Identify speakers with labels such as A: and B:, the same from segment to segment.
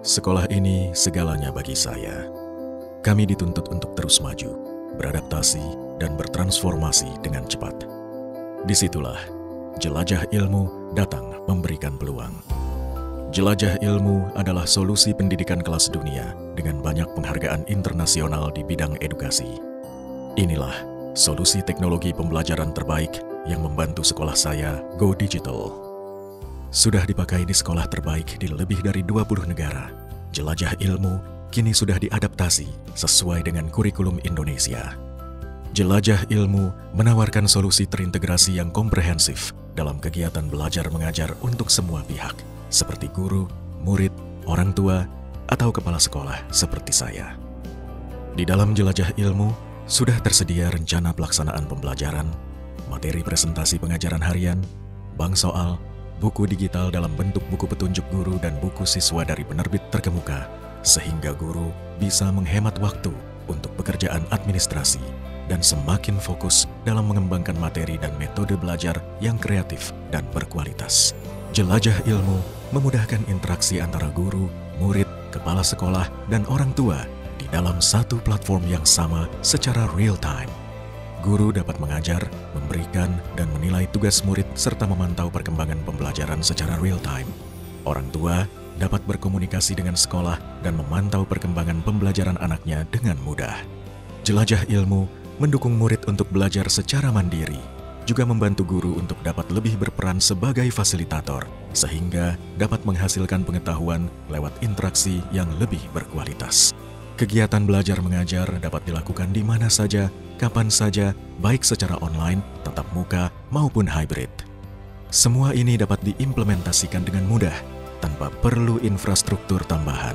A: Sekolah ini segalanya bagi saya. Kami dituntut untuk terus maju, beradaptasi, dan bertransformasi dengan cepat. Disitulah Jelajah Ilmu datang memberikan peluang. Jelajah Ilmu adalah solusi pendidikan kelas dunia dengan banyak penghargaan internasional di bidang edukasi. Inilah solusi teknologi pembelajaran terbaik yang membantu sekolah saya go digital. Sudah dipakai di sekolah terbaik di lebih dari 20 negara. Jelajah Ilmu kini sudah diadaptasi sesuai dengan kurikulum Indonesia. Jelajah Ilmu menawarkan solusi terintegrasi yang komprehensif dalam kegiatan belajar mengajar untuk semua pihak, seperti guru, murid, orang tua, atau kepala sekolah seperti saya. Di dalam Jelajah Ilmu sudah tersedia rencana pelaksanaan pembelajaran, materi presentasi pengajaran harian, bank soal, buku digital dalam bentuk buku petunjuk guru dan buku siswa dari penerbit terkemuka, sehingga guru bisa menghemat waktu untuk pekerjaan administrasi dan semakin fokus dalam mengembangkan materi dan metode belajar yang kreatif dan berkualitas. Jelajah Ilmu memudahkan interaksi antara guru, murid, kepala sekolah, dan orang tua di dalam satu platform yang sama secara real-time. Guru dapat mengajar, memberikan, dan menilai tugas murid serta memantau perkembangan pembelajaran secara real-time. Orang tua dapat berkomunikasi dengan sekolah dan memantau perkembangan pembelajaran anaknya dengan mudah. Jelajah Ilmu mendukung murid untuk belajar secara mandiri, juga membantu guru untuk dapat lebih berperan sebagai fasilitator, sehingga dapat menghasilkan pengetahuan lewat interaksi yang lebih berkualitas. Kegiatan belajar mengajar dapat dilakukan di mana saja, kapan saja, baik secara online, tatap muka, maupun hybrid. Semua ini dapat diimplementasikan dengan mudah, tanpa perlu infrastruktur tambahan.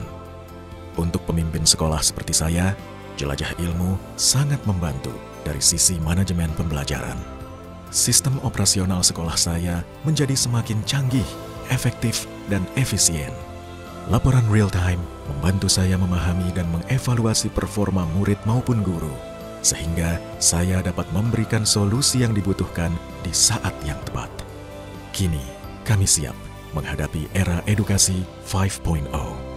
A: Untuk pemimpin sekolah seperti saya, Jelajah Ilmu sangat membantu dari sisi manajemen pembelajaran. Sistem operasional sekolah saya menjadi semakin canggih, efektif, dan efisien. Laporan real-time membantu saya memahami dan mengevaluasi performa murid maupun guru, sehingga saya dapat memberikan solusi yang dibutuhkan di saat yang tepat. Kini, kami siap menghadapi era edukasi 5.0.